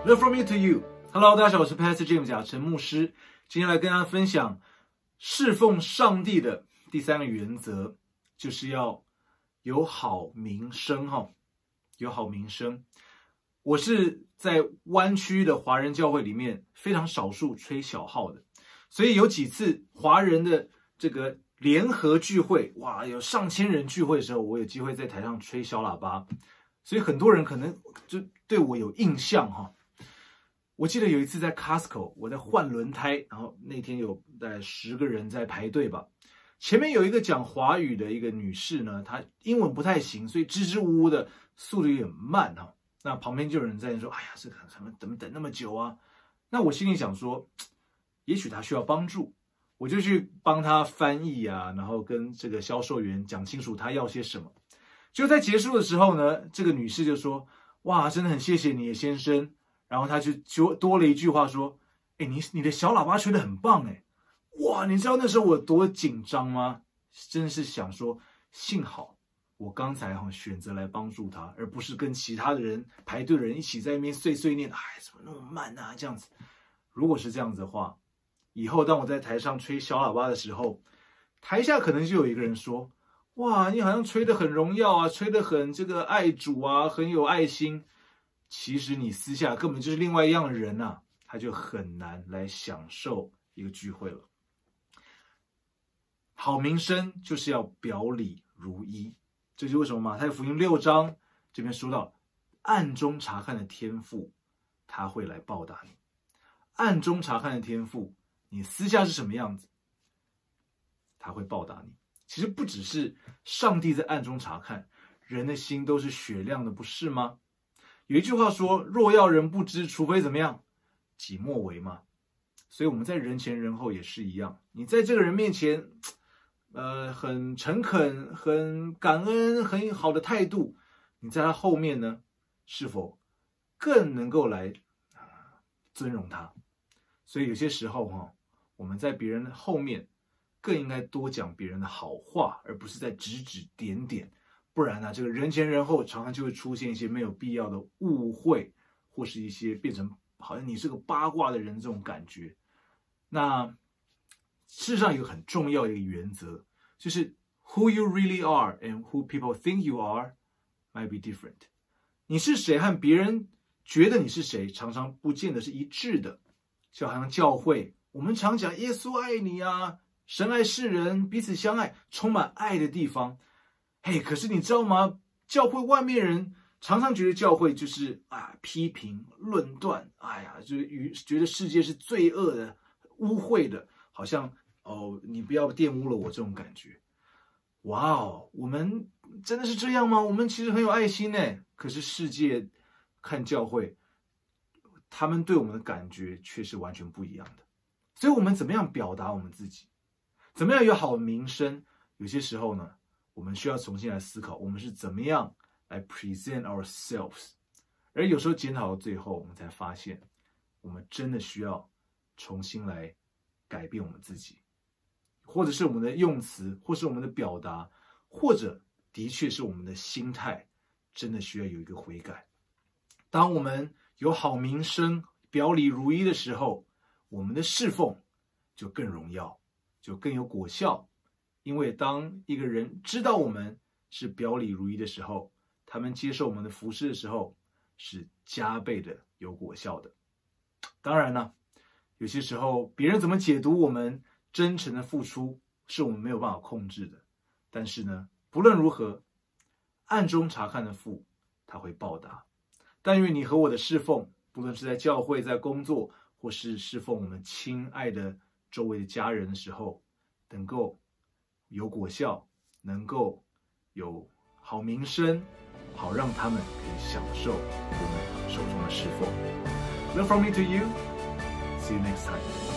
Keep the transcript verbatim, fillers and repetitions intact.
Love from me to you. Hello， 大家好，我是 Pastor James 贾陈牧师。今天来跟大家分享侍奉上帝的第三个原则，就是要有好名声哈，有好名声。我是在湾区的华人教会里面非常少数吹小号的，所以有几次华人的这个联合聚会，哇，有上千人聚会的时候，我有机会在台上吹小喇叭，所以很多人可能就对我有印象哈。我记得有一次在 Costco， 我在换轮胎，然后那天有大概十个人在排队吧。前面有一个讲华语的一个女士呢，她英文不太行，所以支支吾吾的，速度有点慢哈。那旁边就有人在说：“哎呀，这个怎么怎么等那么久啊？”那我心里想说，也许她需要帮助，我就去帮她翻译啊，然后跟这个销售员讲清楚她要些什么。就在结束的时候呢，这个女士就说：“哇，真的很谢谢你，先生。”然后他就就多了一句话说：“哎，你你的小喇叭吹得很棒哎，哇！你知道那时候我多紧张吗？真是想说，幸好我刚才哈选择来帮助他，而不是跟其他的人排队的人一起在那边碎碎念，哎，怎么那么慢啊？这样子，如果是这样子的话，以后当我在台上吹小喇叭的时候，台下可能就有一个人说：哇，你好像吹得很荣耀啊，吹得很这个爱主啊，很有爱心。”其实你私下根本就是另外一样的人啊，他就很难来享受一个聚会了。好名声就是要表里如一，这就是为什么马太福音六章这边说到，暗中察看的天父他会来报答你。暗中察看的天父，你私下是什么样子，他会报答你。其实不只是上帝在暗中察看，人的心都是雪亮的，不是吗？有一句话说：“若要人不知，除非怎么样，己莫为嘛。”所以我们在人前人后也是一样。你在这个人面前，呃，很诚恳、很感恩、很好的态度，你在他后面呢，是否更能够来、呃、尊荣他？所以有些时候哈、哦，我们在别人后面更应该多讲别人的好话，而不是在指指点点。不然呢、啊，这个人前人后常常就会出现一些没有必要的误会，或是一些变成好像你是个八卦的人这种感觉。那事实上有一个很重要的一个原则，就是 who you really are and who people think you are might be different。你是谁和别人觉得你是谁，常常不见得是一致的。就好像教会，我们常讲耶稣爱你啊，神爱世人，彼此相爱，充满爱的地方。嘿，可是你知道吗？教会外面人常常觉得教会就是啊批评论断，哎呀，就是觉得世界是罪恶的、污秽的，好像哦，你不要玷污了我这种感觉。哇哦，我们真的是这样吗？我们其实很有爱心呢。可是世界看教会，他们对我们的感觉却是完全不一样的。所以我们怎么样表达我们自己？怎么样有好名声？有些时候呢，我们需要重新来思考，我们是怎么样来 present ourselves。 而有时候检讨到最后，我们才发现我们真的需要重新来改变我们自己，或者是我们的用词，或是我们的表达，或者的确是我们的心态真的需要有一个悔改。当我们有好名声，表里如一的时候，我们的侍奉就更荣耀，就更有果效。因为当一个人知道我们是表里如一的时候，他们接受我们的服事的时候，是加倍的有果效的。当然了，有些时候别人怎么解读我们真诚的付出，是我们没有办法控制的。但是呢，不论如何，暗中察看的父，他会报答。但愿你和我的侍奉，不论是在教会、在工作，或是侍奉我们亲爱的周围的家人的时候，能够有果效，能够有好名声，好让他们可以享受我们手中的侍奉。Love from me to you. See you next time.